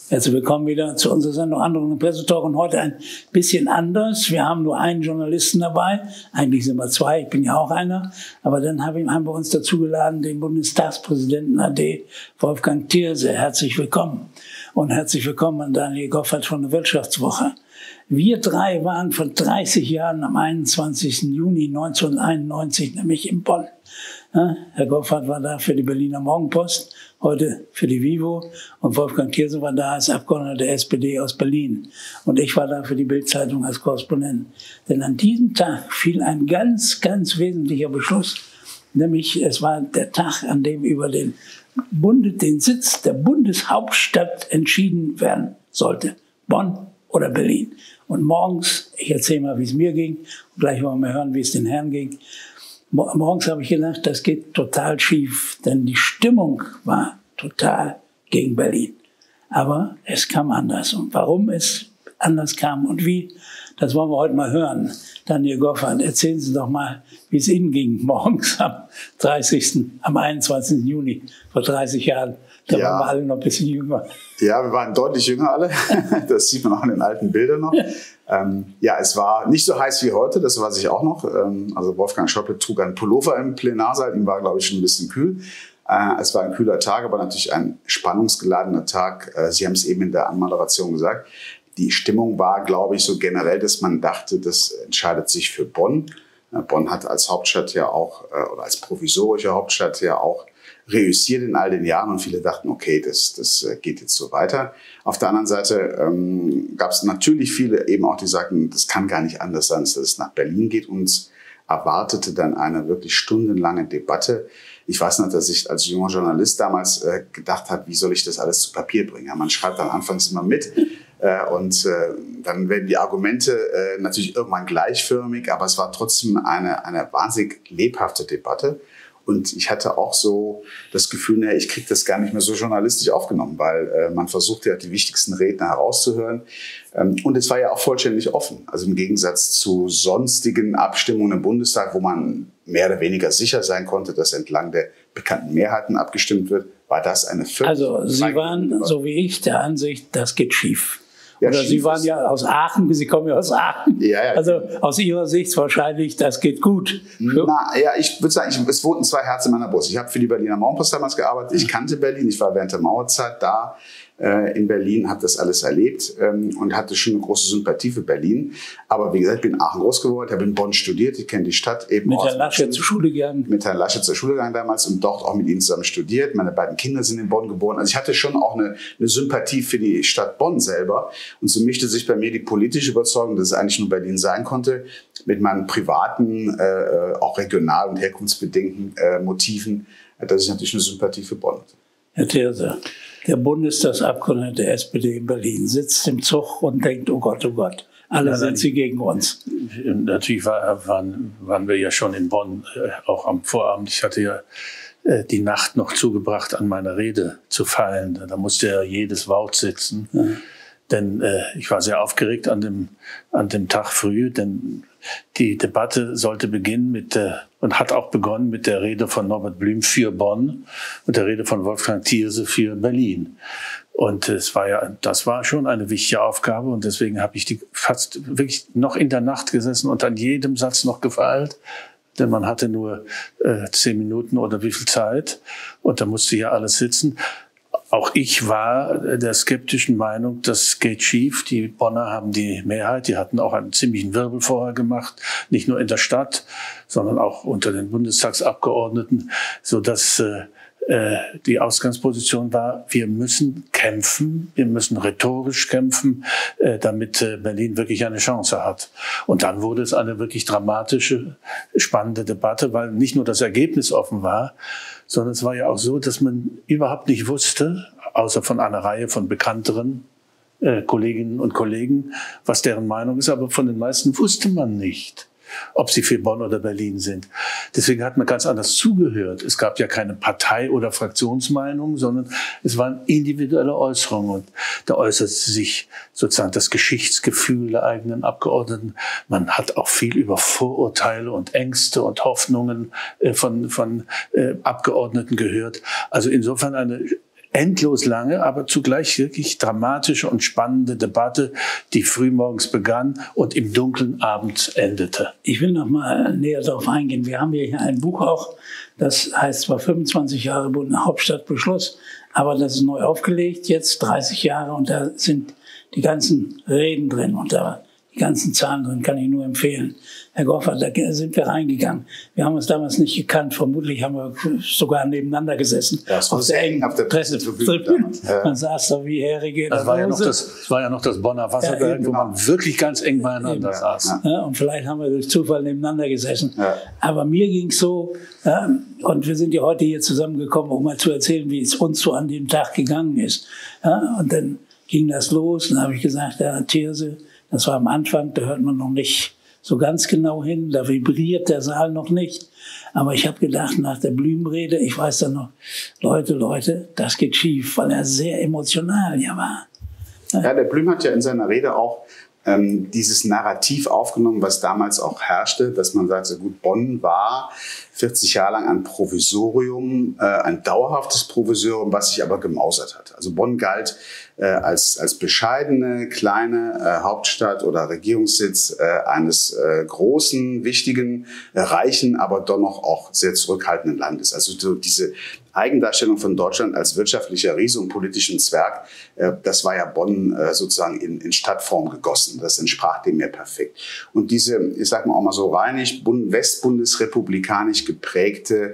Herzlich willkommen wieder zu unserer Sendung André Pressetalk und heute ein bisschen anders. Wir haben nur einen Journalisten dabei, eigentlich sind wir zwei, ich bin ja auch einer, aber dann haben wir uns dazu geladen, den Bundestagspräsidenten AD Wolfgang Thierse. Herzlich willkommen und herzlich willkommen an Daniel Goffert von der Wirtschaftswoche. Wir drei waren vor 30 Jahren am 21. Juni 1991 nämlich in Bonn. Herr Goffert war da für die Berliner Morgenpost, heute für die Vivo, und Wolfgang Thierse war da als Abgeordneter der SPD aus Berlin. Und ich war da für die Bild-Zeitung als Korrespondent. Denn an diesem Tag fiel ein ganz, ganz wesentlicher Beschluss, nämlich es war der Tag, an dem über den Sitz der Bundeshauptstadt entschieden werden sollte. Bonn oder Berlin. Und morgens, ich erzähle mal, wie es mir ging, und gleich wollen wir hören, wie es den Herren ging. Morgens habe ich gedacht, das geht total schief, denn die Stimmung war total gegen Berlin. Aber es kam anders. Und warum es anders kam und wie, das wollen wir heute mal hören. Daniel Goffert, erzählen Sie doch mal, wie es Ihnen ging morgens am 21. Juni vor 30 Jahren. Da waren wir alle noch ein bisschen jünger. Ja, wir waren deutlich jünger alle. Das sieht man auch in den alten Bildern noch. Ja, es war nicht so heiß wie heute, das weiß ich auch noch. Also Wolfgang Schäuble trug einen Pullover im Plenarsaal, ihm war, glaube ich, schon ein bisschen kühl. Es war ein kühler Tag, aber natürlich ein spannungsgeladener Tag. Sie haben es eben in der Anmoderation gesagt. Die Stimmung war, glaube ich, so generell, dass man dachte, das entscheidet sich für Bonn. Bonn hat als Hauptstadt ja auch, oder als provisorische Hauptstadt ja auch reüssiert in all den Jahren und viele dachten, okay, das geht jetzt so weiter. Auf der anderen Seite gab es natürlich viele eben auch, die sagten, das kann gar nicht anders sein, dass es nach Berlin geht. Uns erwartete dann eine wirklich stundenlange Debatte. Ich weiß noch, dass ich als junger Journalist damals gedacht habe, wie soll ich das alles zu Papier bringen? Ja, man schreibt dann anfangs immer mit und dann werden die Argumente natürlich irgendwann gleichförmig, aber es war trotzdem eine wahnsinnig lebhafte Debatte. Und ich hatte auch so das Gefühl, ich kriege das gar nicht mehr so journalistisch aufgenommen, weil man versuchte ja die wichtigsten Redner herauszuhören. Und es war ja auch vollständig offen. Also im Gegensatz zu sonstigen Abstimmungen im Bundestag, wo man mehr oder weniger sicher sein konnte, dass entlang der bekannten Mehrheiten abgestimmt wird, war das eine völlig... Also Sie waren, so wie ich, der Ansicht, das geht schief. Ja, oder Sie waren ja aus Aachen, Sie kommen ja aus Aachen. Ja. Also aus Ihrer Sicht wahrscheinlich, das geht gut. Ich würde sagen, es wohnten zwei Herzen in meiner Brust. Ich habe für die Berliner Morgenpost damals gearbeitet. Ich kannte Berlin. Ich war während der Mauerzeit da in Berlin, habe das alles erlebt und hatte schon eine große Sympathie für Berlin. Aber wie gesagt, ich bin in Aachen groß geworden, habe in Bonn studiert. Ich kenne die Stadt eben. Mit Herrn Laschet zur Schule gegangen. Mit Herrn Laschet zur Schule gegangen damals und dort auch mit ihm zusammen studiert. Meine beiden Kinder sind in Bonn geboren. Also ich hatte schon auch eine Sympathie für die Stadt Bonn selber. Und so mischte sich bei mir die politische Überzeugung, dass es eigentlich nur Berlin sein konnte, mit meinen privaten, auch regional- und herkunftsbedingten Motiven, dass ich natürlich eine Sympathie für Bonn hatte. Herr Thierse, der Bundestagsabgeordnete der SPD in Berlin sitzt im Zug und denkt, oh Gott, alle sind sie gegen uns. Natürlich waren wir ja schon in Bonn, auch am Vorabend. Ich hatte ja die Nacht noch zugebracht, an meiner Rede zu feilen. Da musste ja jedes Wort sitzen. Ja. Denn ich war sehr aufgeregt an dem Tag früh, denn die Debatte sollte beginnen und hat auch begonnen mit der Rede von Norbert Blüm für Bonn und der Rede von Wolfgang Thierse für Berlin. Und das war schon eine wichtige Aufgabe und deswegen habe ich fast wirklich noch in der Nacht gesessen und an jedem Satz noch gefeilt. Denn man hatte nur 10 Minuten oder wie viel Zeit und da musste ja alles sitzen. Auch ich war der skeptischen Meinung, das geht schief. Die Bonner haben die Mehrheit. Die hatten auch einen ziemlichen Wirbel vorher gemacht. Nicht nur in der Stadt, sondern auch unter den Bundestagsabgeordneten, sodass die Ausgangsposition war, wir müssen kämpfen, wir müssen rhetorisch kämpfen, damit Berlin wirklich eine Chance hat. Und dann wurde es eine wirklich dramatische, spannende Debatte, weil nicht nur das Ergebnis offen war, sondern es war ja auch so, dass man überhaupt nicht wusste, außer von einer Reihe von bekannteren Kolleginnen und Kollegen, was deren Meinung ist, aber von den meisten wusste man nicht, ob sie für Bonn oder Berlin sind. Deswegen hat man ganz anders zugehört. Es gab ja keine Partei- oder Fraktionsmeinung, sondern es waren individuelle Äußerungen. Und da äußerte sich sozusagen das Geschichtsgefühl der eigenen Abgeordneten. Man hat auch viel über Vorurteile und Ängste und Hoffnungen von Abgeordneten gehört. Also insofern eine endlos lange, aber zugleich wirklich dramatische und spannende Debatte, die frühmorgens begann und im dunklen Abend endete. Ich will noch mal näher darauf eingehen. Wir haben hier ein Buch auch, das heißt zwar 25 Jahre Hauptstadtbeschluss, aber das ist neu aufgelegt, jetzt 30 Jahre, und da sind die ganzen Reden drin und da die ganzen Zahlen drin, kann ich nur empfehlen. Herr Goffert, da sind wir reingegangen. Wir haben uns damals nicht gekannt. Vermutlich haben wir sogar nebeneinander gesessen. Ja, das war sehr eng auf der Pressetribüne. Man saß da wie Härige. Das war ja noch das Bonner Wasserwerk, wo man wirklich ganz eng beieinander saß. Ja, und vielleicht haben wir durch Zufall nebeneinander gesessen. Ja. Aber mir ging es so, und wir sind ja heute hier zusammengekommen, um mal zu erzählen, wie es uns so an dem Tag gegangen ist. Ja, und dann ging das los, und dann habe ich gesagt, ja, Thierse, das war am Anfang, da hört man noch nicht so ganz genau hin, da vibriert der Saal noch nicht. Aber ich habe gedacht, nach der Blüm-Rede, ich weiß dann noch, Leute, das geht schief, weil er sehr emotional ja war. Ja, der Blüm hat ja in seiner Rede auch dieses Narrativ aufgenommen, was damals auch herrschte, dass man sagt, so gut, Bonn war 40 Jahre lang ein Provisorium, ein dauerhaftes Provisorium, was sich aber gemausert hat. Also Bonn galt als bescheidene, kleine Hauptstadt oder Regierungssitz eines großen, wichtigen, reichen, aber doch noch auch sehr zurückhaltenden Landes. Also so diese Eigendarstellung von Deutschland als wirtschaftlicher Riese und politischen Zwerg, das war ja Bonn sozusagen in Stadtform gegossen. Das entsprach dem ja perfekt. Und diese, ich sag mal auch mal so reinig, westbundesrepublikanisch geprägte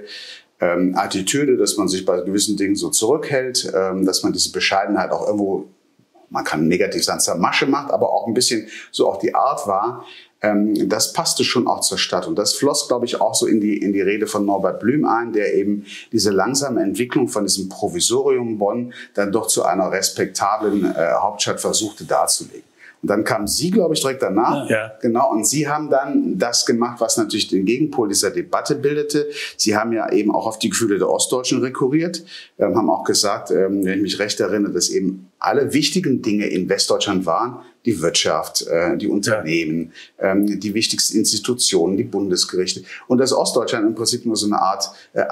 Attitüde, dass man sich bei gewissen Dingen so zurückhält, dass man diese Bescheidenheit auch irgendwo, man kann negativ sagen, zur Masche macht, aber auch ein bisschen so auch die Art war, das passte schon auch zur Stadt. Und das floss, glaube ich, auch so in die Rede von Norbert Blüm ein, der eben diese langsame Entwicklung von diesem Provisorium Bonn dann doch zu einer respektablen Hauptstadt versuchte darzulegen. Und dann kamen Sie, glaube ich, direkt danach. Ja. Genau. Und Sie haben dann das gemacht, was natürlich den Gegenpol dieser Debatte bildete. Sie haben ja eben auch auf die Gefühle der Ostdeutschen rekurriert, haben auch gesagt, wenn ich mich recht erinnere, dass eben alle wichtigen Dinge in Westdeutschland waren, die Wirtschaft, die Unternehmen, die wichtigsten Institutionen, die Bundesgerichte. Und dass Ostdeutschland im Prinzip nur so eine Art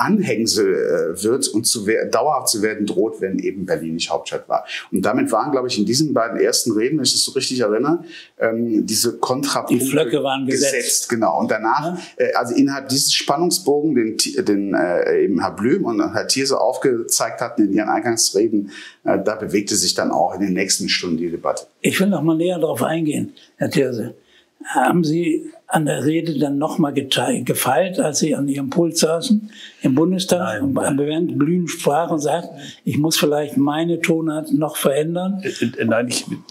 Anhängsel wird und dauerhaft zu werden droht, wenn eben Berlin nicht Hauptstadt war. Und damit waren, glaube ich, in diesen beiden ersten Reden, wenn ich das so richtig erinnere, diese Kontrapunkte, die Flöcke waren gesetzt. Genau. Und danach, also innerhalb dieses Spannungsbogen, den eben Herr Blüm und Herr Thierse aufgezeigt hatten in ihren Eingangsreden, da bewegte sich dann auch in den nächsten Stunden die Debatte. Ich will noch mal näher darauf eingehen, Herr Thierse. Haben Sie an der Rede dann noch mal gefeilt, als Sie an Ihrem Pult saßen im Bundestag? Nein. Und während Blüm sprach und sagt, ich muss vielleicht meine Tonart noch verändern? Nein,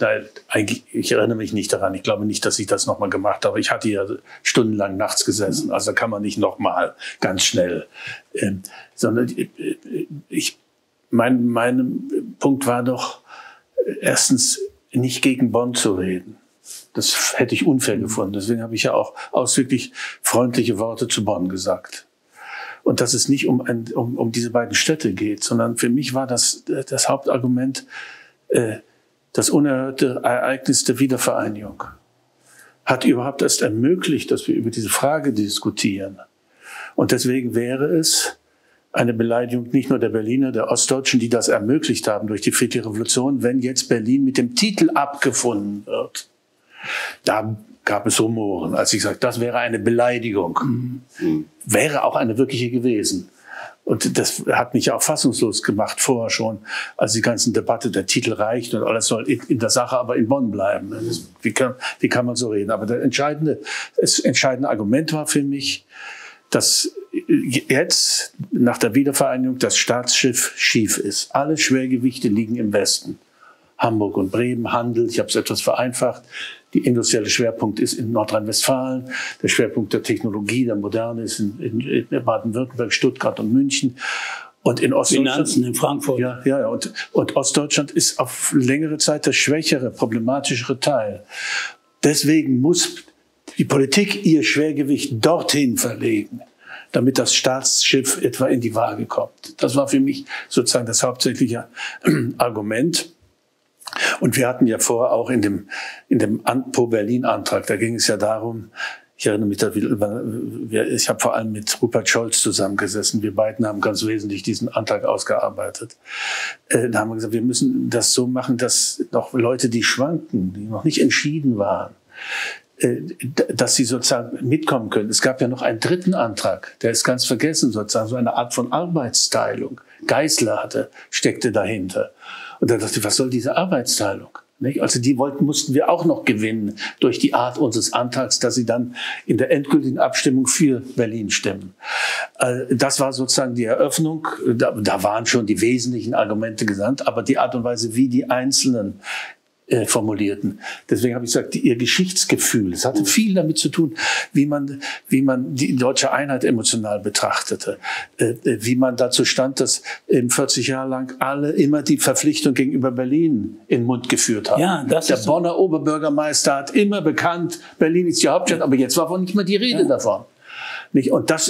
ich erinnere mich nicht daran. Ich glaube nicht, dass ich das noch mal gemacht habe. Ich hatte ja stundenlang nachts gesessen. Also kann man nicht noch mal ganz schnell. Sondern mein Punkt war doch, erstens nicht gegen Bonn zu reden. Das hätte ich unfair gefunden. Deswegen habe ich ja auch ausdrücklich freundliche Worte zu Bonn gesagt. Und dass es nicht um diese beiden Städte geht, sondern für mich war das Hauptargument das unerhörte Ereignis der Wiedervereinigung. Hat überhaupt erst ermöglicht, dass wir über diese Frage diskutieren. Und deswegen wäre es eine Beleidigung nicht nur der Berliner, der Ostdeutschen, die das ermöglicht haben durch die friedliche Revolution, wenn jetzt Berlin mit dem Titel abgefunden wird. Da gab es Rumoren, als ich sagte, das wäre eine Beleidigung. Wäre auch eine wirkliche gewesen. Und das hat mich auch fassungslos gemacht vorher schon, als die ganze Debatte, der Titel reicht und alles soll in der Sache aber in Bonn bleiben. Wie kann man so reden? Aber das entscheidende Argument war für mich, dass jetzt nach der Wiedervereinigung das Staatsschiff schief ist. Alle Schwergewichte liegen im Westen. Hamburg und Bremen, Handel, ich habe es etwas vereinfacht. Der industrielle Schwerpunkt ist in Nordrhein-Westfalen. Der Schwerpunkt der Technologie, der Moderne ist in Baden-Württemberg, Stuttgart und München. Und in Ostdeutschland, Finanzen in Frankfurt. Ja. Und Ostdeutschland ist auf längere Zeit der schwächere, problematischere Teil. Deswegen muss die Politik ihr Schwergewicht dorthin verlegen, damit das Staatsschiff etwa in die Waage kommt. Das war für mich sozusagen das hauptsächliche Argument. Und wir hatten ja vorher auch in dem Pro-Berlin-Antrag, da ging es ja darum, Ich erinnere mich, ich habe vor allem mit Rupert Scholz zusammengesessen. Wir beiden haben ganz wesentlich diesen Antrag ausgearbeitet. Da haben wir gesagt, wir müssen das so machen, dass noch Leute, die schwanken, die noch nicht entschieden waren, dass sie sozusagen mitkommen können. Es gab ja noch einen dritten Antrag, der ist ganz vergessen, sozusagen so eine Art von Arbeitsteilung. Geisler steckte dahinter. Und da dachte ich, was soll diese Arbeitsteilung? Nicht? Also die mussten wir auch noch gewinnen durch die Art unseres Antrags, dass sie dann in der endgültigen Abstimmung für Berlin stimmen. Das war sozusagen die Eröffnung. Da waren schon die wesentlichen Argumente genannt, aber die Art und Weise, wie die Einzelnen formulierten. Deswegen habe ich gesagt, ihr Geschichtsgefühl, es hatte viel damit zu tun, wie man die deutsche Einheit emotional betrachtete, wie man dazu stand, dass 40 Jahre lang alle immer die Verpflichtung gegenüber Berlin in den Mund geführt haben. Ja, der Bonner Oberbürgermeister hat immer bekannt, Berlin ist die Hauptstadt, aber jetzt war wohl nicht mehr die Rede davon. Nicht? Und das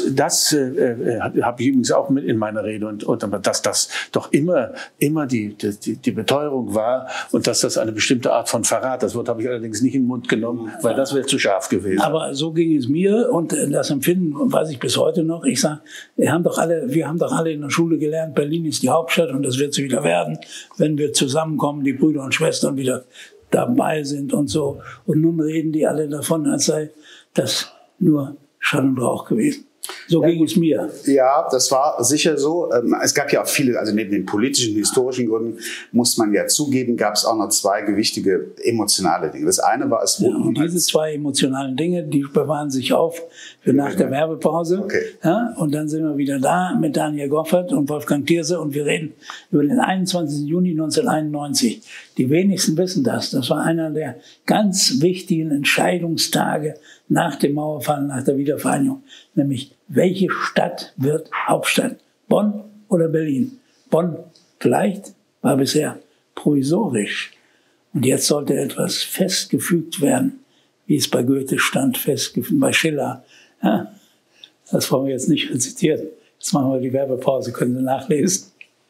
habe ich übrigens auch mit in meiner Rede und dass das doch immer die Beteuerung war und dass das eine bestimmte Art von Verrat. Das Wort habe ich allerdings nicht in den Mund genommen, weil das wäre zu scharf gewesen. Aber so ging es mir und das Empfinden weiß ich bis heute noch. Ich sage, wir haben doch alle in der Schule gelernt, Berlin ist die Hauptstadt und das wird sie wieder werden, wenn wir zusammenkommen, die Brüder und Schwestern wieder dabei sind und so. Und nun reden die alle davon, als sei das nur Schall und Rauch gewesen. So ging es mir. Ja, das war sicher so. Es gab ja auch viele, also neben den politischen, historischen Gründen, muss man ja zugeben, gab es auch noch zwei gewichtige emotionale Dinge. Das eine war es wohl. Ja, und diese zwei emotionalen Dinge, die bewahren sich auf für nach der Werbepause. Okay. Ja, und dann sind wir wieder da mit Daniel Goffert und Wolfgang Thierse und wir reden über den 21. Juni 1991. Die wenigsten wissen das. Das war einer der ganz wichtigen Entscheidungstage nach dem Mauerfall, nach der Wiedervereinigung. Nämlich, welche Stadt wird Hauptstadt? Bonn oder Berlin? Bonn vielleicht war bisher provisorisch. Und jetzt sollte etwas festgefügt werden, wie es bei Goethe stand, festgefügt, bei Schiller. Ja, das wollen wir jetzt nicht rezitieren. Jetzt machen wir die Werbepause, können Sie nachlesen.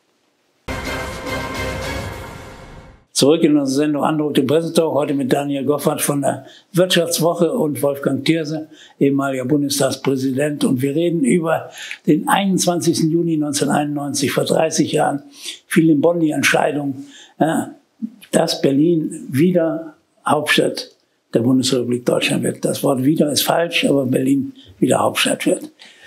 Zurück in unsere Sendung Andruck dem Pressetalk, heute mit Daniel Goffert von der Wirtschaftswoche und Wolfgang Thierse, ehemaliger Bundestagspräsident. Und wir reden über den 21. Juni 1991, vor 30 Jahren, fiel in Bonn die Entscheidung, dass Berlin wieder Hauptstadt der Bundesrepublik Deutschland wird. Das Wort wieder ist falsch, aber Berlin wieder Hauptstadt wird.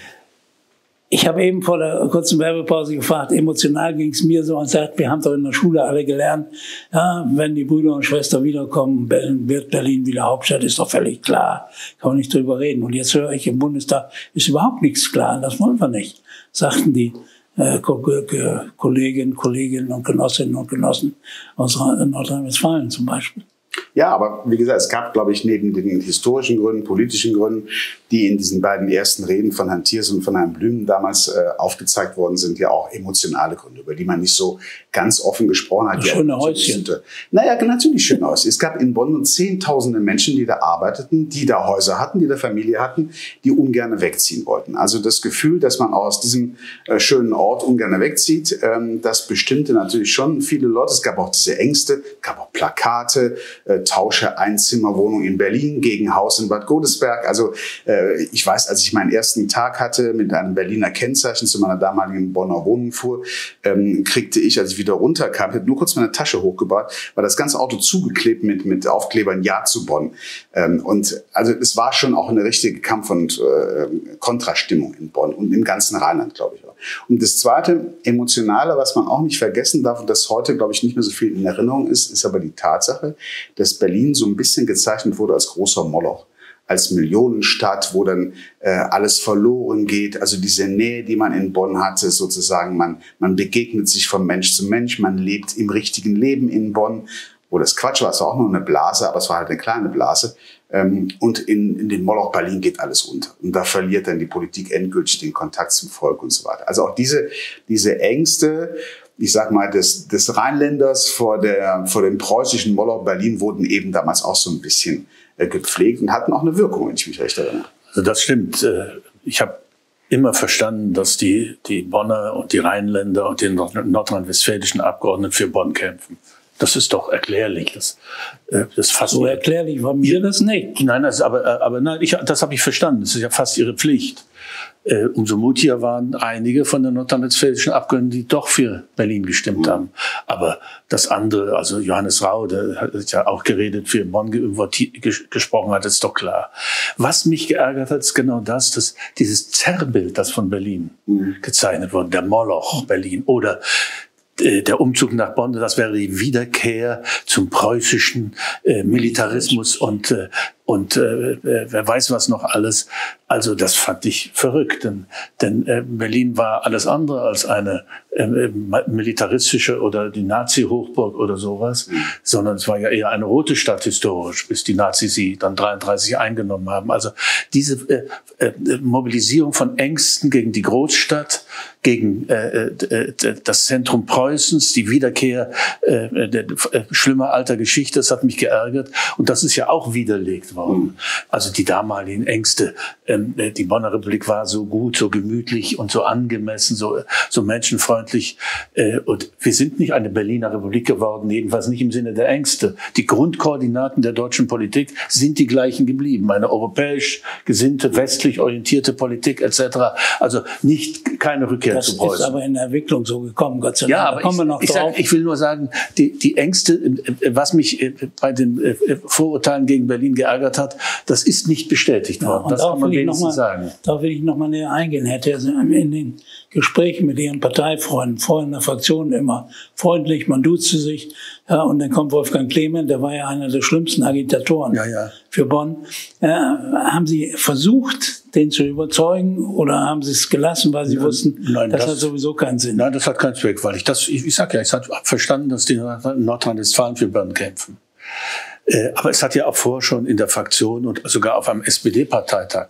Ich habe eben vor der kurzen Werbepause gefragt, emotional ging es mir so und sagt, wir haben doch in der Schule alle gelernt, ja, wenn die Brüder und Schwestern wiederkommen, wird Berlin wieder Hauptstadt, ist doch völlig klar, kann man nicht drüber reden. Und jetzt höre ich im Bundestag, ist überhaupt nichts klar, das wollen wir nicht, sagten die Kolleginnen und Genossinnen und Genossen aus Nordrhein-Westfalen zum Beispiel. Ja, aber wie gesagt, es gab, glaube ich, neben den historischen Gründen, politischen Gründen, die in diesen beiden ersten Reden von Herrn Thierse und von Herrn Blüm damals aufgezeigt worden sind, ja auch emotionale Gründe, über die man nicht so ganz offen gesprochen hat. Schöne Häuschen. Naja, natürlich schöne Häuschen. Es gab in Bonn nun Zehntausende Menschen, die da arbeiteten, die da Häuser hatten, die da Familie hatten, die ungern wegziehen wollten. Also das Gefühl, dass man aus diesem schönen Ort ungern wegzieht, das bestimmte natürlich schon viele Leute. Es gab auch diese Ängste, es gab auch Plakate, tausche Einzimmerwohnung in Berlin gegen Haus in Bad Godesberg. Also ich weiß, als ich meinen ersten Tag hatte mit einem Berliner Kennzeichen zu meiner damaligen Bonner Wohnung fuhr, kriegte ich, als ich wieder runterkam, ich habe nur kurz meine Tasche hochgebracht, war das ganze Auto zugeklebt mit Aufklebern Ja zu Bonn. Und also es war schon auch eine richtige Kampf- und Kontrastimmung in Bonn und im ganzen Rheinland, glaube ich auch. Und das zweite, Emotionale, was man auch nicht vergessen darf und das heute, glaube ich, nicht mehr so viel in Erinnerung ist aber die Tatsache, dass Berlin so ein bisschen gezeichnet wurde als großer Moloch, als Millionenstadt, wo dann alles verloren geht. Also diese Nähe, die man in Bonn hatte, sozusagen, man begegnet sich von Mensch zu Mensch, man lebt im richtigen Leben in Bonn. Wo das Quatsch war, es war auch nur eine Blase, aber es war halt eine kleine Blase. Und in den Moloch Berlin geht alles unter. Und da verliert dann die Politik endgültig den Kontakt zum Volk und so weiter. Also auch diese Ängste, ich sag mal, des Rheinländers vor dem preußischen Moloch Berlin wurden eben damals auch so ein bisschen gepflegt und hatten auch eine Wirkung, wenn ich mich recht erinnere. Also das stimmt. Ich habe immer verstanden, dass die Bonner und die Rheinländer und die nordrhein-westfälischen Abgeordneten für Bonn kämpfen. Das ist doch erklärlich. Das fast so erklärlich war mir das nicht. Nein, das habe ich verstanden. Das ist ja fast Ihre Pflicht. Umso mutiger waren einige von den nordrhein-westfälischen Abgeordneten, die doch für Berlin gestimmt haben. Aber das andere, also Johannes Rau, der hat ja auch geredet, für Bonn gesprochen hat, ist doch klar. Was mich geärgert hat, ist genau das, dass dieses Zerrbild, das von Berlin gezeichnet wurde, der Moloch Berlin oder der Umzug nach Bonn, das wäre die Wiederkehr zum preußischen Militarismus und wer weiß was noch alles. Also das fand ich verrückt, denn Berlin war alles andere als eine militaristische oder die Nazi-Hochburg oder sowas, sondern es war ja eher eine rote Stadt historisch, bis die Nazis sie dann 1933 eingenommen haben. Also diese Mobilisierung von Ängsten gegen die Großstadt, gegen das Zentrum Preußens, die Wiederkehr schlimmer alter Geschichte, das hat mich geärgert. Und das ist ja auch widerlegt worden. Also die damaligen Ängste. Die Bonner Republik war so gut, so gemütlich und so angemessen, so menschenfreundlich. Und wir sind nicht eine Berliner Republik geworden, jedenfalls nicht im Sinne der Ängste. Die Grundkoordinaten der deutschen Politik sind die gleichen geblieben. Eine europäisch gesinnte, westlich orientierte Politik etc. Also keine Rückkehr zu Preußen. Das ist aber in der Entwicklung so gekommen, Gott sei Dank. Ja, aber ich will nur sagen, die Ängste, was mich bei den Vorurteilen gegen Berlin geärgert hat, das ist nicht bestätigt worden. Das kann man wenigstens sagen. Da will ich noch mal näher eingehen. Hätte er in den Gesprächen mit Ihren Parteifreunden, Freunden der Fraktion immer freundlich, man duzte sich. Ja, und dann kommt Wolfgang Clement, der war ja einer der schlimmsten Agitatoren für Bonn. Haben Sie versucht, den zu überzeugen, oder haben Sie es gelassen, weil Sie wussten, das hat sowieso keinen Sinn? Nein, das hat keinen Zweck, weil ich sag ja, ich habe verstanden, dass die Nordrhein-Westfalen für Bonn kämpfen. Aber es hat ja auch vorher schon in der Fraktion und sogar auf einem SPD-Parteitag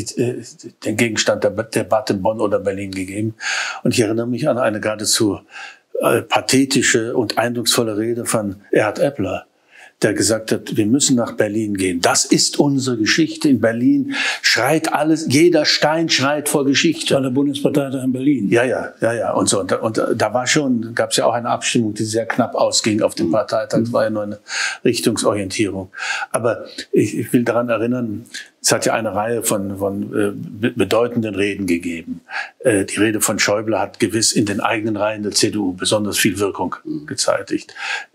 den Gegenstand der Debatte in Bonn oder Berlin gegeben. Und ich erinnere mich an eine geradezu pathetische und eindrucksvolle Rede von Erhard Eppler, der gesagt hat, wir müssen nach Berlin gehen. Das ist unsere Geschichte. In Berlin schreit alles, jeder Stein schreit vor Geschichte. Das war der Bundesparteitag in Berlin. Ja. Und so. Und da gab es ja auch eine Abstimmung, die sehr knapp ausging auf dem Parteitag. Das war ja nur eine Richtungsorientierung. Aber ich will daran erinnern, es hat ja eine Reihe von bedeutenden Reden gegeben. Die Rede von Schäuble hat gewiss in den eigenen Reihen der CDU besonders viel Wirkung gezeitigt.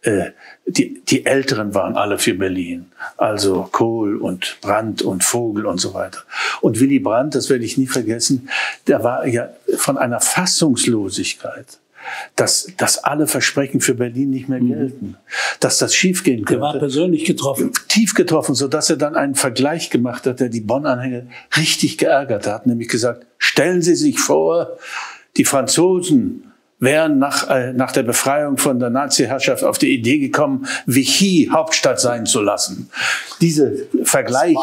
Die Älteren waren alle für Berlin. Also Kohl und Brandt und Vogel und so weiter. Und Willy Brandt, das werde ich nie vergessen, der war ja von einer Fassungslosigkeit, dass alle Versprechen für Berlin nicht mehr gelten, dass das schiefgehen könnte. Der war persönlich getroffen. Tief getroffen, sodass er dann einen Vergleich gemacht hat, der die Bonn-Anhänger richtig geärgert hat, nämlich gesagt, stellen Sie sich vor, die Franzosen wären nach der Befreiung von der Nazi-Herrschaft auf die Idee gekommen, Vichy Hauptstadt sein zu lassen. Dieser Vergleich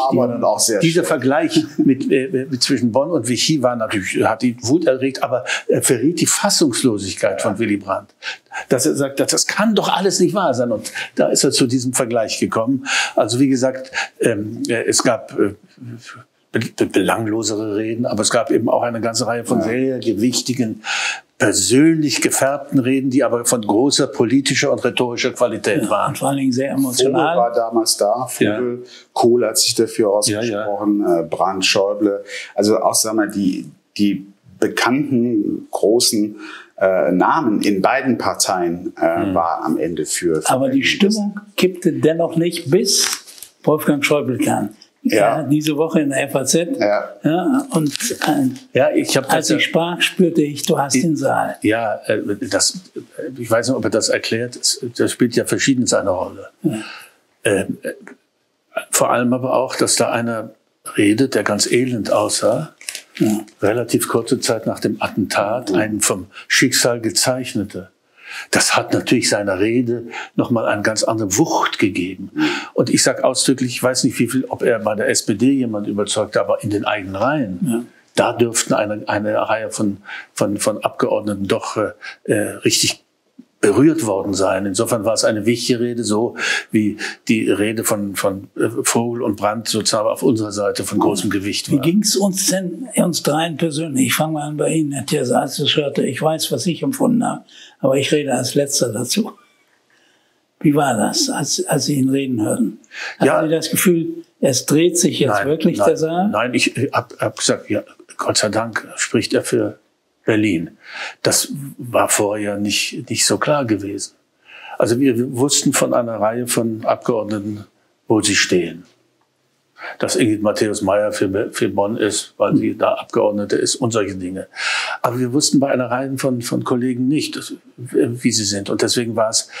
zwischen Bonn und Vichy war natürlich, hat die Wut erregt, aber er verriet die Fassungslosigkeit von Willy Brandt. Dass er sagt, das kann doch alles nicht wahr sein. Und da ist er zu diesem Vergleich gekommen. Also wie gesagt, es gab belanglosere Reden, aber es gab eben auch eine ganze Reihe von sehr gewichtigen, persönlich gefärbten Reden, die aber von großer politischer und rhetorischer Qualität waren. Und vor allen Dingen sehr emotional. Vogel war damals da, Vogel, Kohl hat sich dafür ausgesprochen, Brandt, Schäuble. Also auch, sagen wir, die bekannten, großen Namen in beiden Parteien war am Ende für aber die Stimmung kippte dennoch nicht, bis Wolfgang Schäuble kam. Ja, diese Woche in der FAZ. Als ich sprach, spürte ich, du hast den Saal. Ja, ich weiß nicht, ob er das erklärt. Das spielt ja verschiedenes eine Rolle. Ja. Vor allem aber auch, dass da einer redet, der ganz elend aussah. Ja. Relativ kurze Zeit nach dem Attentat, einen vom Schicksal gezeichnete. Das hat natürlich seiner Rede nochmal eine ganz andere Wucht gegeben. Und ich sage ausdrücklich, ich weiß nicht, ob er bei der SPD jemand überzeugte, aber in den eigenen Reihen, da dürften eine Reihe von Abgeordneten doch richtig berührt worden sein. Insofern war es eine wichtige Rede, so wie die Rede von Vogel und Brandt sozusagen auf unserer Seite von großem Gewicht war. Wie ging es uns denn, uns dreien persönlich? Ich fange mal an bei Ihnen, Herr Thierse, als ich hörte, ich weiß, was ich empfunden habe, aber ich rede als Letzter dazu. Wie war das, als Sie ihn reden hörten? Hatten Sie das Gefühl, es dreht sich jetzt wirklich der Saal? Nein, ich hab gesagt, ja, Gott sei Dank spricht er für Berlin. Das war vorher nicht so klar gewesen. Also wir wussten von einer Reihe von Abgeordneten, wo sie stehen. Dass Ingrid Matthäus-Maier für Bonn ist, weil sie da Abgeordnete ist und solche Dinge. Aber wir wussten bei einer Reihe von Kollegen nicht, wie sie sind. Und deswegen war es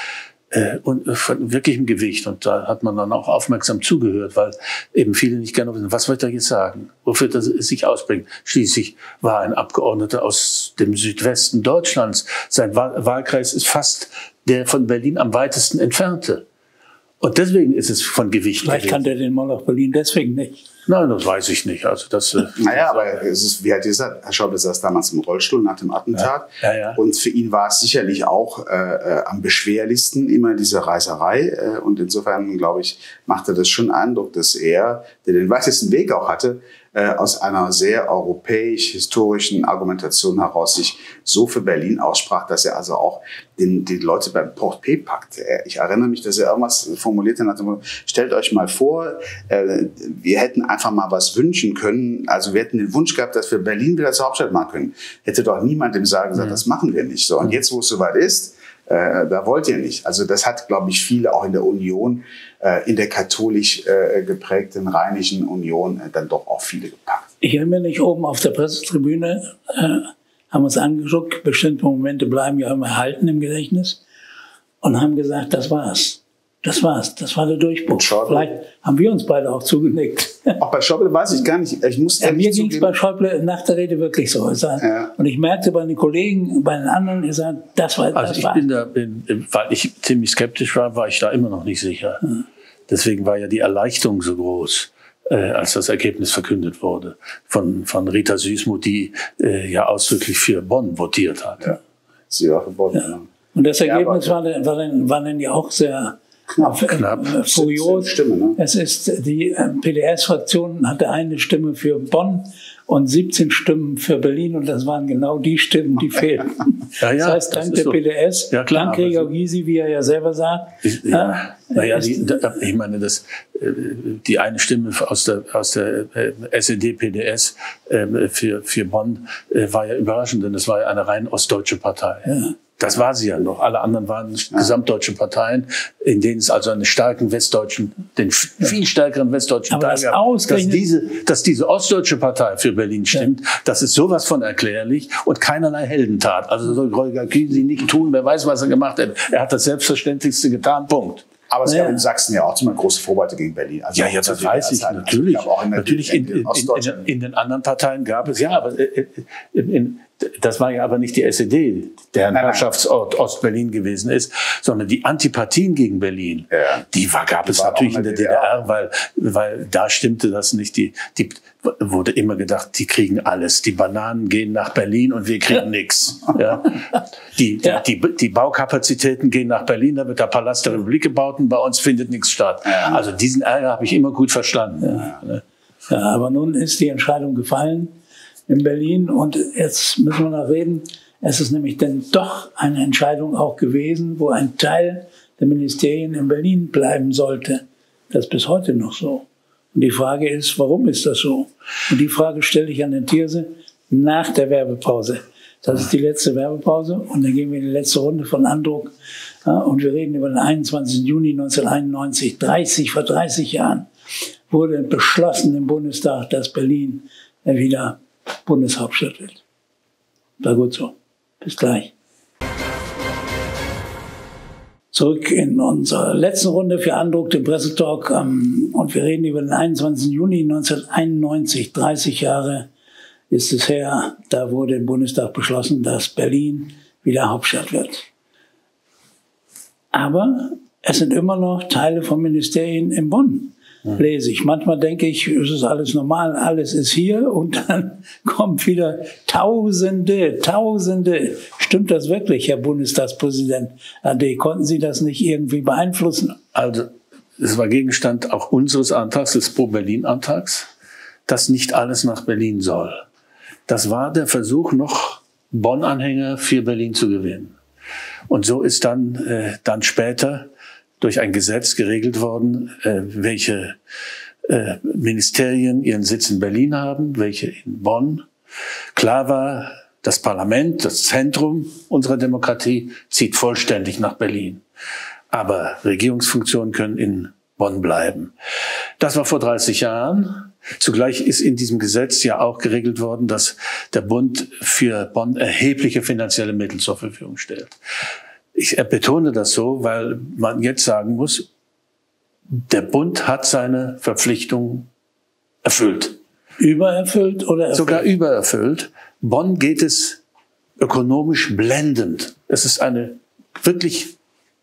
von wirklichem Gewicht. Und da hat man dann auch aufmerksam zugehört, weil eben viele nicht gerne wissen, was wird er jetzt sagen? Wofür wird er sich ausbringen? Schließlich war ein Abgeordneter aus dem Südwesten Deutschlands. Sein Wahlkreis ist fast der von Berlin am weitesten entfernte. Und deswegen ist es von Gewicht. Vielleicht kannte er den Moloch Berlin deswegen nicht. Nein, das weiß ich nicht. Also das, naja, aber es ist, wie hat gesagt, Herr Schäuble saß damals im Rollstuhl nach dem Attentat. Ja. Und für ihn war es sicherlich auch am beschwerlichsten immer diese Reiserei. Und insofern, glaube ich, machte das schon Eindruck, dass er, der den weitesten Weg auch hatte, aus einer sehr europäisch-historischen Argumentation heraus sich so für Berlin aussprach, dass er also auch die Leute beim Portepee packte. Ich erinnere mich, dass er irgendwas formuliert hat, stellt euch mal vor, wir hätten einfach mal was wünschen können, also wir hätten den Wunsch gehabt, dass wir Berlin wieder zur Hauptstadt machen können. Hätte doch niemand im Saal gesagt, das machen wir nicht. So, und jetzt, wo es soweit ist, da wollt ihr nicht. Also das hat, glaube ich, viele auch in der Union, in der katholisch geprägten Rheinischen Union, dann doch auch viele gepackt. Ich erinnere mich, oben auf der Pressetribüne haben uns angeguckt, bestimmte Momente bleiben ja immer erhalten im Gedächtnis und haben gesagt, das war's. Das war's, das war der Durchbruch. Vielleicht haben wir uns beide auch zugenickt. Auch bei Schäuble weiß ich gar nicht. Ich muss mir ging es bei Schäuble nach der Rede wirklich so. Und ich merkte bei den Kollegen, bei den anderen, ich sage, das war. Also ich weil ich ziemlich skeptisch war ich da immer noch nicht sicher. Deswegen war ja die Erleichterung so groß, als das Ergebnis verkündet wurde von Rita Süssmuth, die ja ausdrücklich für Bonn votiert hat. Ja. Sie war für Bonn. Ja. Und das Ergebnis war dann ja auch sehr knapp. Furios. Stimme, ne? Es ist, die PDS-Fraktion hatte eine Stimme für Bonn und 17 Stimmen für Berlin und das waren genau die Stimmen, die fehlten. Ja, das heißt, dank der PDS, dank Gregor Gysi, wie er ja selber sagt. Ich meine, die eine Stimme aus der SED-PDS für Bonn war ja überraschend, denn es war ja eine rein ostdeutsche Partei. Ja. Das war sie ja noch. Alle anderen waren gesamtdeutsche Parteien, in denen es also den viel stärkeren westdeutschen Teil gab. Dass diese ostdeutsche Partei für Berlin stimmt, das ist sowas von erklärlich und keinerlei Heldentat. Also soll Gregor Gysi nicht tun, wer weiß, was er gemacht hat. Er hat das Selbstverständlichste getan, Punkt. Aber es gab in Sachsen ja auch zum Beispiel große Vorbehalte gegen Berlin. Also ja, das weiß ich, natürlich. Natürlich in den anderen Parteien gab es, ja, aber das war ja aber nicht die SED, deren Herrschaftsort Ostberlin gewesen ist, sondern die Antipathien gegen Berlin, die gab es natürlich in der DDR, weil da stimmte das nicht. Die wurde immer gedacht, die kriegen alles. Die Bananen gehen nach Berlin und wir kriegen nichts. Ja. Die Baukapazitäten gehen nach Berlin, da wird der Palast der Republik gebaut und bei uns findet nichts statt. Ja. Also diesen Ärger habe ich immer gut verstanden. Ja, aber nun ist die Entscheidung gefallen in Berlin und jetzt müssen wir noch reden. Es ist nämlich dann doch eine Entscheidung auch gewesen, wo ein Teil der Ministerien in Berlin bleiben sollte. Das ist bis heute noch so. Und die Frage ist, warum ist das so? Und die Frage stelle ich an den Thierse nach der Werbepause. Das ist die letzte Werbepause und dann gehen wir in die letzte Runde von Andruck. Ja, und wir reden über den 21. Juni 1991, vor 30 Jahren, wurde beschlossen im Bundestag, dass Berlin wieder Bundeshauptstadt wird. War gut so. Bis gleich. Zurück in unserer letzten Runde für Andruck, den Pressetalk. Und wir reden über den 21. Juni 1991, 30 Jahre ist es her. Da wurde im Bundestag beschlossen, dass Berlin wieder Hauptstadt wird. Aber es sind immer noch Teile von Ministerien in Bonn, lese ich. Manchmal denke ich, es ist alles normal, alles ist hier und dann kommen wieder Tausende. Stimmt das wirklich, Herr Bundestagspräsident AD? Konnten Sie das nicht irgendwie beeinflussen? Also, es war Gegenstand auch unseres Antrags, des Pro-Berlin-Antrags, dass nicht alles nach Berlin soll. Das war der Versuch, noch Bonn-Anhänger für Berlin zu gewinnen. Und so ist dann später durch ein Gesetz geregelt worden, welche Ministerien ihren Sitz in Berlin haben, welche in Bonn. Klar war, das Parlament, das Zentrum unserer Demokratie, zieht vollständig nach Berlin. Aber Regierungsfunktionen können in Bonn bleiben. Das war vor 30 Jahren. Zugleich ist in diesem Gesetz ja auch geregelt worden, dass der Bund für Bonn erhebliche finanzielle Mittel zur Verfügung stellt. Ich betone das so, weil man jetzt sagen muss, der Bund hat seine Verpflichtungen erfüllt. Übererfüllt oder erfüllt? Sogar übererfüllt. Bonn geht es ökonomisch blendend. Es ist eine wirklich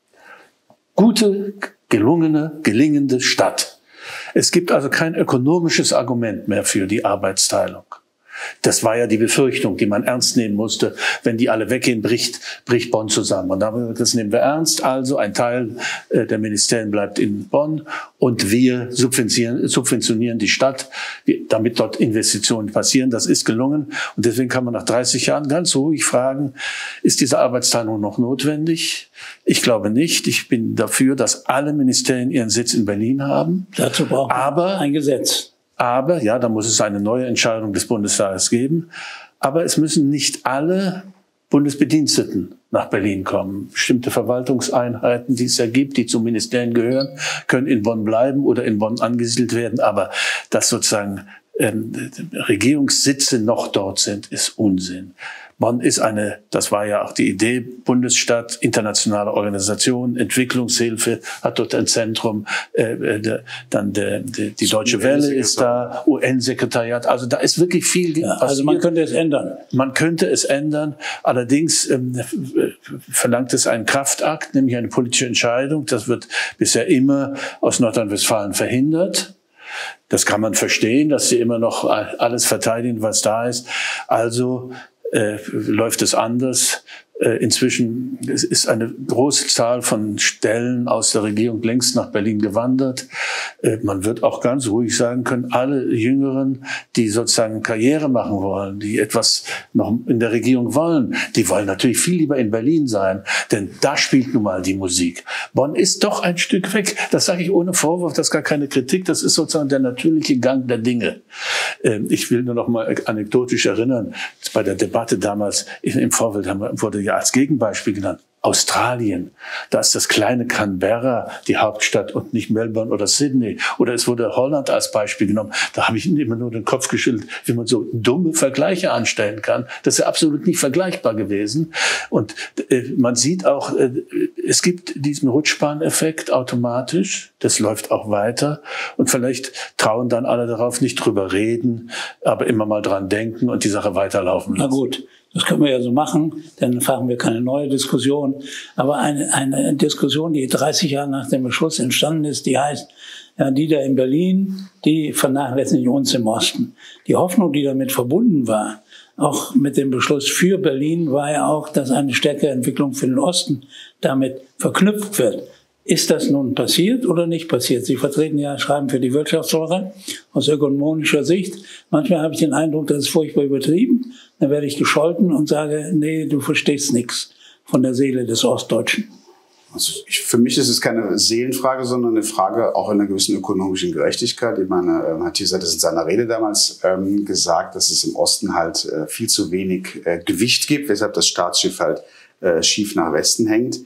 gute, gelingende Stadt. Es gibt also kein ökonomisches Argument mehr für die Arbeitsteilung. Das war ja die Befürchtung, die man ernst nehmen musste. Wenn die alle weggehen, bricht Bonn zusammen. Und das nehmen wir ernst. Also ein Teil der Ministerien bleibt in Bonn und wir subventionieren die Stadt, damit dort Investitionen passieren. Das ist gelungen. Und deswegen kann man nach 30 Jahren ganz ruhig fragen, ist diese Arbeitsteilung noch notwendig? Ich glaube nicht. Ich bin dafür, dass alle Ministerien ihren Sitz in Berlin haben. Dazu braucht man ein Gesetz. Aber, ja, da muss es eine neue Entscheidung des Bundestages geben. Aber es müssen nicht alle Bundesbediensteten nach Berlin kommen. Bestimmte Verwaltungseinheiten, die es ja gibt, die zu Ministerien gehören, können in Bonn bleiben oder in Bonn angesiedelt werden. Aber dass sozusagen Regierungssitze noch dort sind, ist Unsinn. Bonn ist das war ja auch die Idee, Bundesstadt, internationale Organisation, Entwicklungshilfe, hat dort ein Zentrum, dann die Deutsche Welle ist da, UN-Sekretariat, also da ist wirklich viel passiert. Also man könnte es ändern. Man könnte es ändern, allerdings verlangt es einen Kraftakt, nämlich eine politische Entscheidung. Das wird bisher immer aus Nordrhein-Westfalen verhindert. Das kann man verstehen, dass sie immer noch alles verteidigen, was da ist. Also läuft es anders. Inzwischen ist eine große Zahl von Stellen aus der Regierung längst nach Berlin gewandert. Man wird auch ganz ruhig sagen können, alle Jüngeren, die sozusagen Karriere machen wollen, die etwas noch in der Regierung wollen, die wollen natürlich viel lieber in Berlin sein, denn da spielt nun mal die Musik. Bonn ist doch ein Stück weg. Das sage ich ohne Vorwurf, das ist gar keine Kritik, das ist sozusagen der natürliche Gang der Dinge. Ich will nur noch mal anekdotisch erinnern, bei der Debatte damals im Vorfeld wurde ja als Gegenbeispiel genannt, Australien. Da ist das kleine Canberra die Hauptstadt und nicht Melbourne oder Sydney. Oder es wurde Holland als Beispiel genommen. Da habe ich immer nur den Kopf geschüttelt, wie man so dumme Vergleiche anstellen kann. Das ist ja absolut nicht vergleichbar gewesen. Und man sieht auch, es gibt diesen Rutschbahneffekt automatisch. Das läuft auch weiter. Und vielleicht trauen dann alle darauf, nicht drüber reden, aber immer mal dran denken und die Sache weiterlaufen lassen. Na gut. Das können wir ja so machen, dann fahren wir keine neue Diskussion. Aber eine Diskussion, die 30 Jahre nach dem Beschluss entstanden ist, die heißt, ja, die da in Berlin, die vernachlässigen uns im Osten. Die Hoffnung, die damit verbunden war, auch mit dem Beschluss für Berlin, war ja auch, dass eine stärkere Entwicklung für den Osten damit verknüpft wird. Ist das nun passiert oder nicht passiert? Sie schreiben für die Wirtschaftswoche aus ökonomischer Sicht. Manchmal habe ich den Eindruck, das ist furchtbar übertrieben. Dann werde ich gescholten und sage, nee, du verstehst nichts von der Seele des Ostdeutschen. Also für mich ist es keine Seelenfrage, sondern eine Frage auch einer gewissen ökonomischen Gerechtigkeit. Ich meine, Matthias hat es in seiner Rede damals gesagt, dass es im Osten halt viel zu wenig Gewicht gibt, weshalb das Staatsschiff halt schief nach Westen hängt.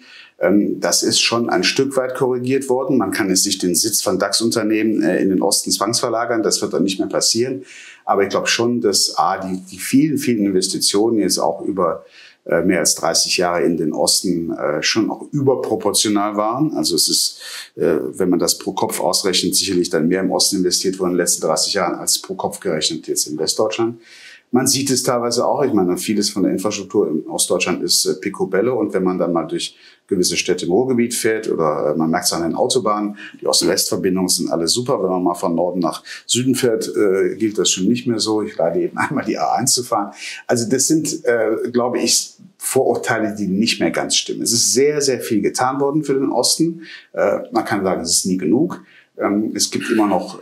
Das ist schon ein Stück weit korrigiert worden. Man kann jetzt nicht den Sitz von DAX-Unternehmen in den Osten zwangsverlagern. Das wird dann nicht mehr passieren. Aber ich glaube schon, dass die vielen, vielen Investitionen jetzt auch über mehr als 30 Jahre in den Osten schon auch überproportional waren. Also es ist, wenn man das pro Kopf ausrechnet, sicherlich dann mehr im Osten investiert worden in den letzten 30 Jahren als pro Kopf gerechnet jetzt in Westdeutschland. Man sieht es teilweise auch. Ich meine, vieles von der Infrastruktur in Ostdeutschland ist Picobello. Und wenn man dann mal durch gewisse Städte im Ruhrgebiet fährt oder man merkt es an den Autobahnen, die Ost-West-Verbindungen sind alle super. Wenn man mal von Norden nach Süden fährt, gilt das schon nicht mehr so. Ich leide eben einmal die A1 zu fahren. Also das sind, glaube ich, Vorurteile, die nicht mehr ganz stimmen. Es ist sehr, sehr viel getan worden für den Osten. Man kann sagen, es ist nie genug. Es gibt immer noch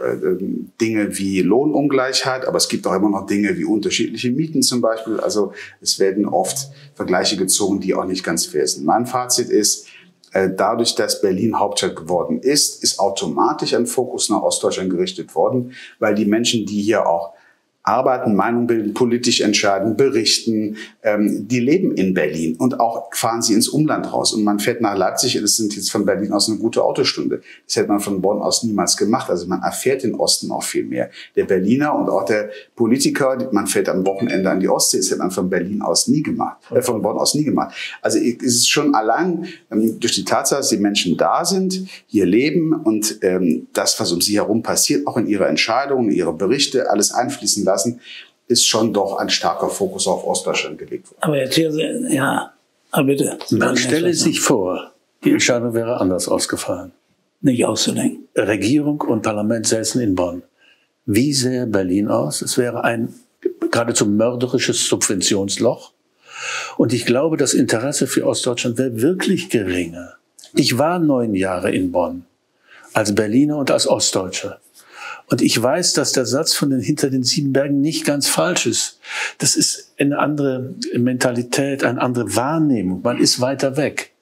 Dinge wie Lohnungleichheit, aber es gibt auch immer noch Dinge wie unterschiedliche Mieten zum Beispiel. Also es werden oft Vergleiche gezogen, die auch nicht ganz fair sind. Mein Fazit ist, dadurch, dass Berlin Hauptstadt geworden ist automatisch ein Fokus nach Ostdeutschland gerichtet worden, weil die Menschen, die hier auch arbeiten, Meinung bilden, politisch entscheiden, berichten, die leben in Berlin und auch fahren sie ins Umland raus. Und man fährt nach Leipzig, das sind jetzt von Berlin aus eine gute Autostunde. Das hätte man von Bonn aus niemals gemacht. Also man erfährt den Osten auch viel mehr. Der Berliner und auch der Politiker, man fährt am Wochenende an die Ostsee, das hätte man von Berlin aus nie gemacht, von Bonn aus nie gemacht. Also es ist schon allein durch die Tatsache, dass die Menschen da sind, hier leben und das, was um sie herum passiert, auch in ihre Entscheidungen, ihre Berichte, alles einfließen lassen, ist schon doch ein starker Fokus auf Ostdeutschland gelegt worden. Aber Herr Thierse, ja, aber bitte. Man stelle sich vor, die Entscheidung wäre anders ausgefallen. Nicht auszudenken. Regierung und Parlament säßen in Bonn. Wie sähe Berlin aus? Es wäre ein geradezu mörderisches Subventionsloch. Und ich glaube, das Interesse für Ostdeutschland wäre wirklich geringer. Ich war 9 Jahre in Bonn, als Berliner und als Ostdeutscher. Und ich weiß, dass der Satz von den hinter den 7 Bergen nicht ganz falsch ist. Das ist eine andere Mentalität, eine andere Wahrnehmung. Man ist weiter weg.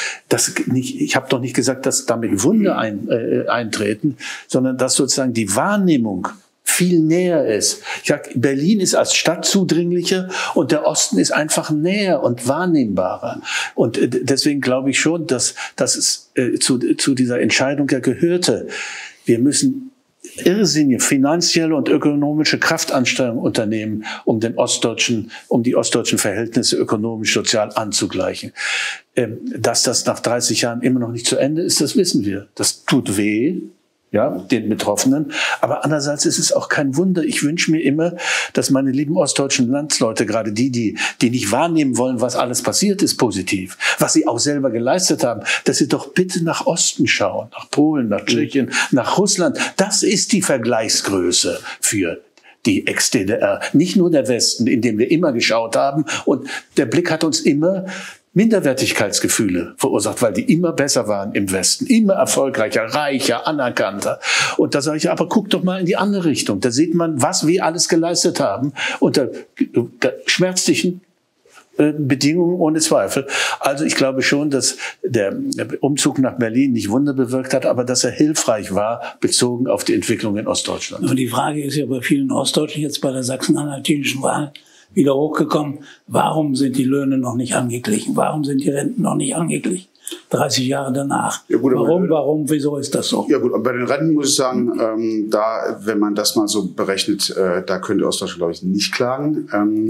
Ich habe doch nicht gesagt, dass damit Wunder eintreten, sondern dass sozusagen die Wahrnehmung viel näher ist. Ich sag, Berlin ist als Stadt zudringlicher und der Osten ist einfach näher und wahrnehmbarer. Und deswegen glaube ich schon, dass es zu dieser Entscheidung ja gehörte. Wir müssen irrsinnige finanzielle und ökonomische Kraftanstrengungen unternehmen, um die ostdeutschen Verhältnisse ökonomisch, sozial anzugleichen. Dass das nach 30 Jahren immer noch nicht zu Ende ist, das wissen wir. Das tut weh, ja, den Betroffenen. Aber andererseits ist es auch kein Wunder. Ich wünsche mir immer, dass meine lieben ostdeutschen Landsleute, gerade die nicht wahrnehmen wollen, was alles passiert ist, positiv, was sie auch selber geleistet haben, dass sie doch bitte nach Osten schauen, nach Polen, nach Tschechien, nach Russland. Das ist die Vergleichsgröße für die Ex-DDR. Nicht nur der Westen, in dem wir immer geschaut haben. Und der Blick hat uns immer Minderwertigkeitsgefühle verursacht, weil die immer besser waren im Westen, immer erfolgreicher, reicher, anerkannter. Und da sage ich, aber guck doch mal in die andere Richtung. Da sieht man, was wir alles geleistet haben unter schmerzlichen Bedingungen, ohne Zweifel. Also ich glaube schon, dass der Umzug nach Berlin nicht Wunder bewirkt hat, aber dass er hilfreich war, bezogen auf die Entwicklung in Ostdeutschland. Aber die Frage ist ja bei vielen Ostdeutschen jetzt bei der sachsen-anhaltinischen Wahl wieder hochgekommen, warum sind die Löhne noch nicht angeglichen? Warum sind die Renten noch nicht angeglichen? 30 Jahre danach. Ja gut, warum, wieso ist das so? Ja gut, aber bei den Renten muss ich sagen, wenn man das mal so berechnet, da könnte Ostdeutschland, glaube ich, nicht klagen.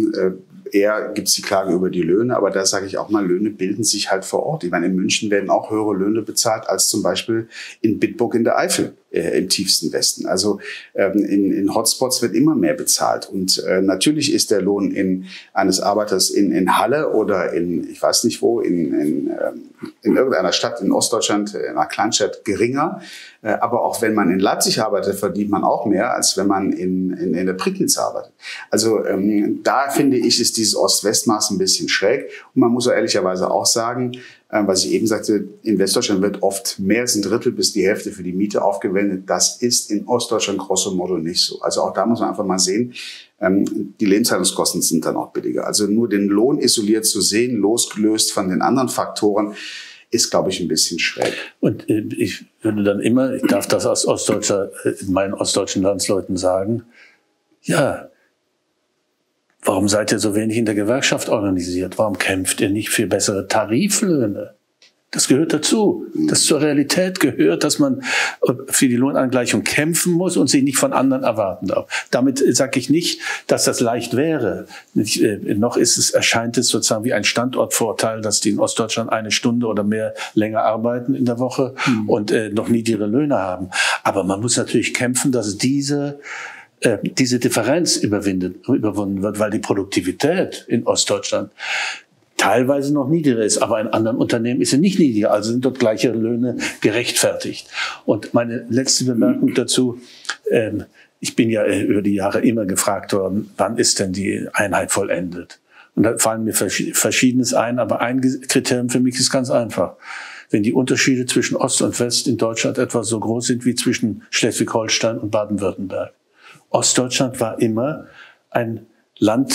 Eher gibt es die Klage über die Löhne, aber da sage ich auch mal, Löhne bilden sich halt vor Ort. Ich meine, in München werden auch höhere Löhne bezahlt als zum Beispiel in Bitburg in der Eifel im tiefsten Westen. Also in Hotspots wird immer mehr bezahlt. Und natürlich ist der Lohn eines Arbeiters in Halle oder ich weiß nicht wo, in irgendeiner Stadt in Ostdeutschland, in einer Kleinstadt geringer. Aber auch wenn man in Leipzig arbeitet, verdient man auch mehr, als wenn man in der Prignitz arbeitet. Also da finde ich, ist dieses Ost-West-Maß ein bisschen schräg. Und man muss auch ehrlicherweise auch sagen, was ich eben sagte, in Westdeutschland wird oft mehr als 1/3 bis die Hälfte für die Miete aufgewendet. Das ist in Ostdeutschland grosso modo nicht so. Also auch da muss man einfach mal sehen, die Lebenshaltungskosten sind dann auch billiger. Also nur den Lohn isoliert zu sehen, losgelöst von den anderen Faktoren, ist, glaube ich, ein bisschen schräg. Und ich würde dann immer, ich darf das als Ostdeutscher meinen ostdeutschen Landsleuten sagen, ja, warum seid ihr so wenig in der Gewerkschaft organisiert? Warum kämpft ihr nicht für bessere Tariflöhne? Das gehört dazu. Das zur Realität gehört, dass man für die Lohnangleichung kämpfen muss und sich nicht von anderen erwarten darf. Damit sage ich nicht, dass das leicht wäre. Noch erscheint es sozusagen wie ein Standortvorteil, dass die in Ostdeutschland 1 Stunde oder mehr länger arbeiten in der Woche und noch niedrigere Löhne haben. Aber man muss natürlich kämpfen, dass diese Differenz überwunden wird, weil die Produktivität in Ostdeutschland teilweise noch niedriger ist, aber in anderen Unternehmen ist sie nicht niedriger, also sind dort gleiche Löhne gerechtfertigt. Und meine letzte Bemerkung dazu, ich bin ja über die Jahre immer gefragt worden, wann ist denn die Einheit vollendet? Und da fallen mir Verschiedenes ein, aber ein Kriterium für mich ist ganz einfach. Wenn die Unterschiede zwischen Ost und West in Deutschland etwa so groß sind wie zwischen Schleswig-Holstein und Baden-Württemberg. Ostdeutschland war immer ein Land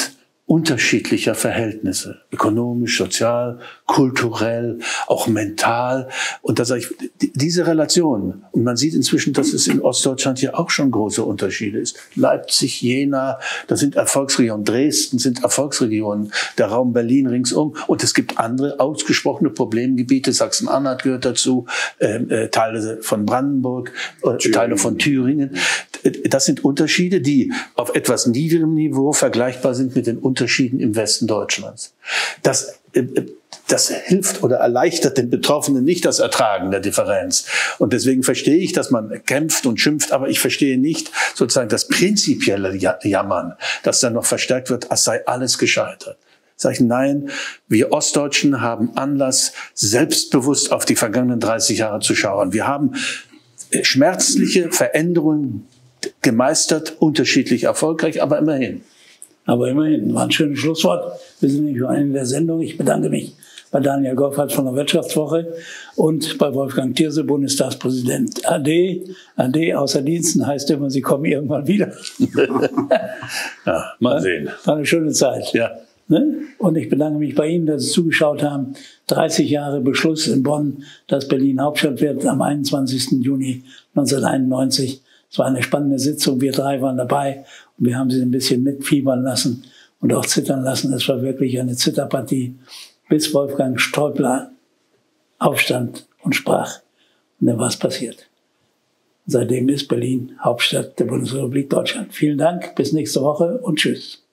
unterschiedlicher Verhältnisse, ökonomisch, sozial, kulturell, auch mental. Und da sage ich, diese Relation, und man sieht inzwischen, dass es in Ostdeutschland ja auch schon große Unterschiede ist. Leipzig, Jena, das sind Erfolgsregionen, Dresden sind Erfolgsregionen, der Raum Berlin ringsum. Und es gibt andere ausgesprochene Problemgebiete, Sachsen-Anhalt gehört dazu, Teile von Brandenburg, Teile von Thüringen. Das sind Unterschiede, die auf etwas niedrigem Niveau vergleichbar sind mit den Unterschieden im Westen Deutschlands. Das hilft oder erleichtert den Betroffenen nicht das Ertragen der Differenz. Und deswegen verstehe ich, dass man kämpft und schimpft, aber ich verstehe nicht sozusagen das prinzipielle Jammern, das dann noch verstärkt wird, als sei alles gescheitert. Sag ich, nein, wir Ostdeutschen haben Anlass, selbstbewusst auf die vergangenen 30 Jahre zu schauen. Wir haben schmerzliche Veränderungen gemeistert, unterschiedlich erfolgreich, aber immerhin. Aber immerhin, war ein schönes Schlusswort. Wir sind nicht nur am Ende der Sendung. Ich bedanke mich bei Daniel Goffert von der Wirtschaftswoche und bei Wolfgang Thierse, Bundestagspräsident. Ade, ade, außer Diensten heißt immer, Sie kommen irgendwann wieder. Ja, mal sehen. War eine schöne Zeit. Ja. Und ich bedanke mich bei Ihnen, dass Sie zugeschaut haben. 30 Jahre Beschluss in Bonn, dass Berlin Hauptstadt wird am 21. Juni 1991. Es war eine spannende Sitzung, wir drei waren dabei und wir haben sie ein bisschen mitfiebern lassen und auch zittern lassen. Es war wirklich eine Zitterpartie, bis Wolfgang Schäuble aufstand und sprach. Und dann war es passiert. Seitdem ist Berlin Hauptstadt der Bundesrepublik Deutschland. Vielen Dank, bis nächste Woche und tschüss.